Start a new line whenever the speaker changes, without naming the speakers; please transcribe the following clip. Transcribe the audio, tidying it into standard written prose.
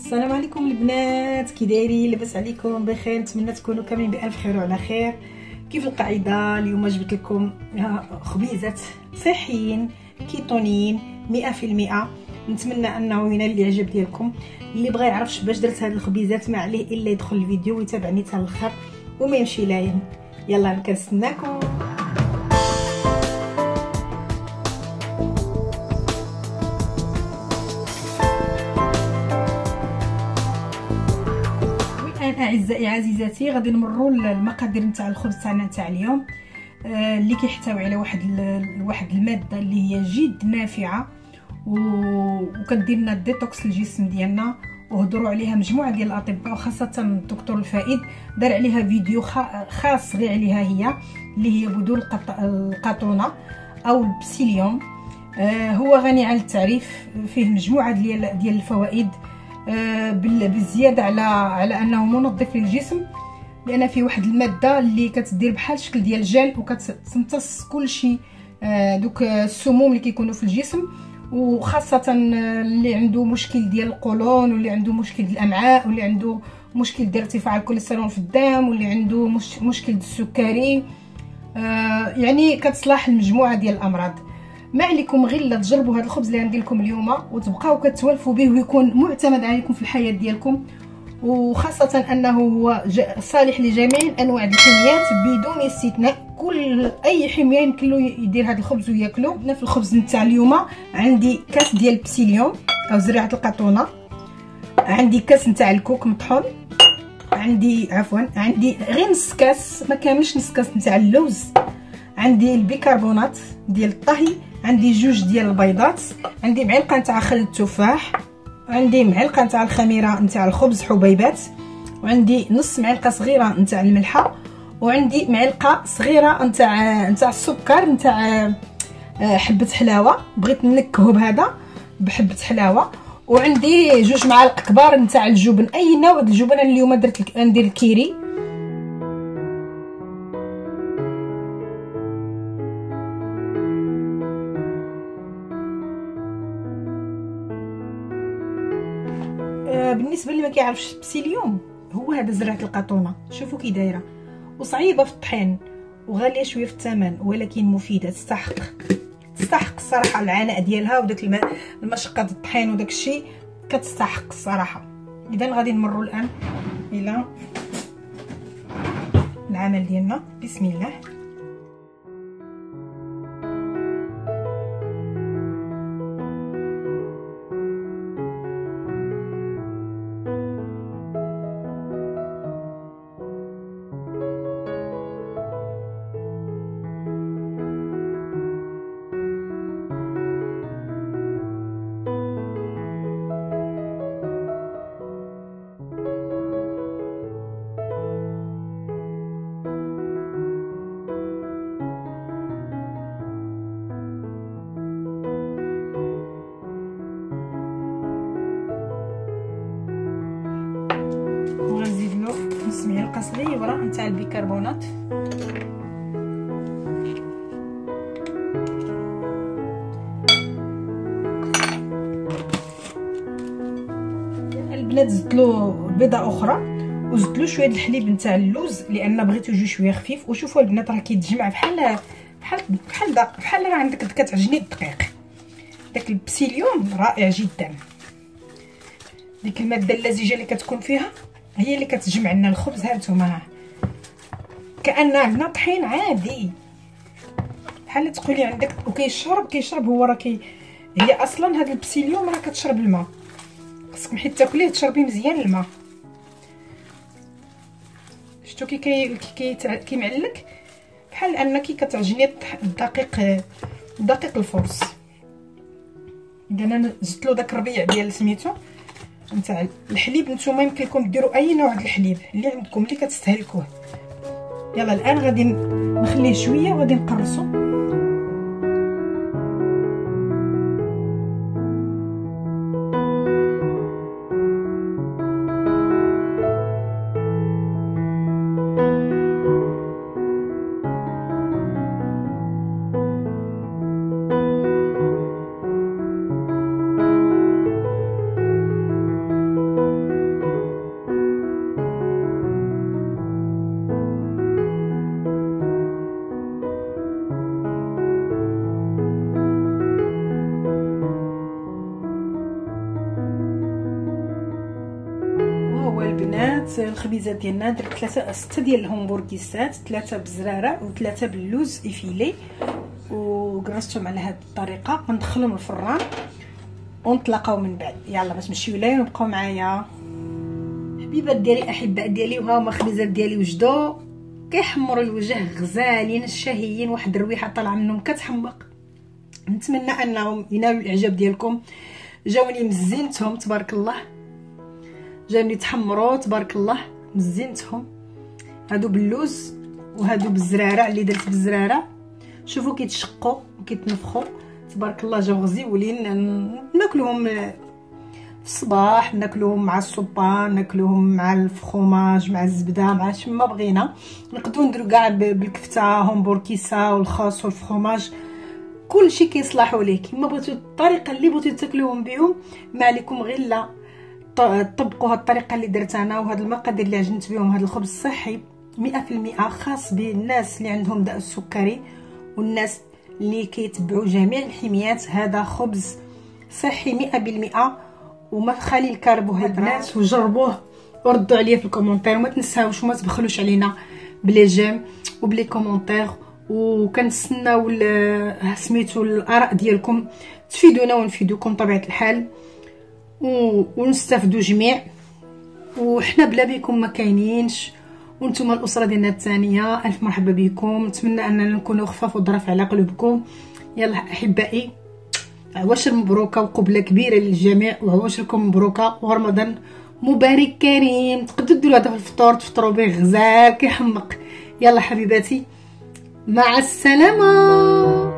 السلام عليكم البنات، كي دايرين؟ لاباس عليكم؟ بخير؟ نتمنى تكونوا كاملين بالف خير وعلى خير. كيف القاعده اليوم جبت لكم خبيزات صحيين كيتونيين 100%. نتمنى انه ينال الاعجاب ديالكم. اللي بغى يعرف باش درت هاد الخبيزات ما عليه الا يدخل الفيديو ويتابعني حتى الاخر وما يمشي لاين. يلا كنستناكم. اعزائي عزيزاتي، غادي نمروا المقادير نتاع الخبز تاعنا نتاع اليوم، اللي كيحتوي على واحد الماده اللي هي جد نافعه وكدير لنا الديتوكس للجسم ديالنا، وهضروا عليها مجموعه ديال الاطباء وخاصه الدكتور الفائد دار عليها فيديو خاص غير عليها هي، اللي هي بذور القطونه او البسيليوم. هو غني عن التعريف، فيه مجموعه ديال الفوائد، بالزياده على انه منظف للجسم، لان فيه واحد الماده اللي كتدير بحال الشكل ديال الجل وكتمتص كلشي دوك السموم اللي كيكونوا في الجسم، وخاصه اللي عنده مشكل ديال القولون، واللي عنده مشكل ديال الامعاء، واللي عنده مشكل ديال ارتفاع الكوليسترول في الدم، واللي عنده مشكل السكري، يعني كتصلح المجموعه ديال الامراض. ما عليكم غير لا تجربوا هذا الخبز اللي غندير لكم اليوم وتبقاو كتوالفوا به ويكون معتمد عليكم في الحياه ديالكم، وخاصه انه هو صالح لجميع انواع الحميات بدون استثناء. اي حميه يمكن له يدير هذا الخبز وياكلو. هنا في الخبز نتاع اليوم عندي كاس ديال البسيليوم او زريعه القطونه، عندي كاس نتاع الكوك مطحون، عندي غير نص كاس، ما كاملش نص كاس نتاع اللوز، عندي البيكربونات ديال الطهي، عندي جوج ديال البيضات، عندي معلقه نتاع خل التفاح، عندي معلقه نتاع الخميره نتاع الخبز حبيبات، وعندي نص معلقه صغيره نتاع الملحه، وعندي معلقه صغيره نتاع السكر نتاع حبه حلاوه، بغيت ننكهو بهذا بحبه حلاوه، وعندي جوج معالق كبار نتاع الجبن، اي نوع ديال الجبن. انا اليوم درت ندير الكيري. بالنسبه اللي ما كيعرفش البسيليوم، هو هذا زرعه القطونه، شوفوا كي دايره وصعيبه في الطحين وغاليه شويه في الثمن، ولكن مفيده، تستحق الصراحه العناء ديالها وداك المشقه ديال الطحين وداك الشيء، كتستحق الصراحه. اذا غادي نمروا الان الى العمل ديالنا. بسم الله. وغنزيد له نص معلقه صغيره نتاع البيكربونات، البنات زدت له بيضه اخرى، وزدت له شويه الحليب نتاع اللوز لان بغيتو يجي شويه خفيف. وشوفوا البنات راه كيتجمع بحال راه عندك كتعجني الدقيق. داك البسيليوم رائع جدا، ديك الماده اللزجه اللي كتكون فيها هي اللي كتجمع لنا الخبز. ها نتوما كأن عندنا طحين عادي، بحال تقولي عندك وكيشرب هو راه هي اصلا هذا البسيليوم راه كتشرب الماء، خصك حيت تاكليه تشربي مزيان الماء. شفتوا كيمعلك بحال انك كتعجني الدقيق الفرص. اذا انا زدت له داك الربيع ديال سميتو نتاع الحليب. نتوما يمكن لكم ديروا اي نوع ديال الحليب اللي عندكم اللي كتستهلكوه. يلا الان غادي نخليه شويه وغادي نقرصو. البنات الخبيزات ديالنا درت 6 ديال الهمبرغيسات، 3 بالزراره و3 باللوز افيلي، وقرصتهم على هذه الطريقه. غندخلهم الفران ونتلاقاو من بعد. يلا باش نمشيو لين وبقاو معايا حبيبات ديالي احباء ديالي. وها هما الخبيزات ديالي وجدوا كيحمروا الوجه، غزالين شهيين، واحد الرويحه طالعه منهم كتحمق. نتمنى انهم ينالوا الاعجاب ديالكم. جاوني مزينتهم تبارك الله، جاوني تحمروا تبارك الله مزينتهم. هادو باللوز وهادو بالزراره اللي درت بالزراره. شوفوا كيتشقوا وكيتنفخوا تبارك الله، جاو غزيولين. ناكلوهم في الصباح، ناكلوهم مع السوبان، ناكلوهم مع الفخوماج، مع الزبده، مع شما بغينا. نقدروا نديرو كاع بالكفته، همبرغيسه والخاص والفخوماج، كلشي كيصلحوا ليه كيما بغيتو. الطريقه اللي بغيتو تاكلوهم بهم ما عليكم غير لا طبقوا هاد الطريقه اللي درت انا وهاد المقادير اللي عجنت بهم. هاد الخبز صحي 100%، خاص بالناس اللي عندهم داء السكري والناس اللي كيتبعوا جميع الحميات. هذا خبز صحي 100% وما خالي الكربوهيدرات. وجربوه وردوا عليا في الكومونتير، وما تنساوش وما تبخلوش علينا بلي جيم وبلي كومونتير. وكنتسناو سميتو الاراء ديالكم، تفيدونا ونفيدوكم طبيعه الحال، ونستافدوا جميع. وحنا بلا بكم ما كاينينش، وانتم الاسره ديالنا الثانيه. الف مرحبا بكم، نتمنى اننا نكونوا خفاف وظراف على قلوبكم. يلا احبائي، عواشر مبروكه وقبله كبيره للجميع، وعواشركم مبروكه ورمضان مبارك كريم. تقدروا ديروا هذا في الفطور، تفطروا به غزال كيحمق. يلا حبيباتي، مع السلامه.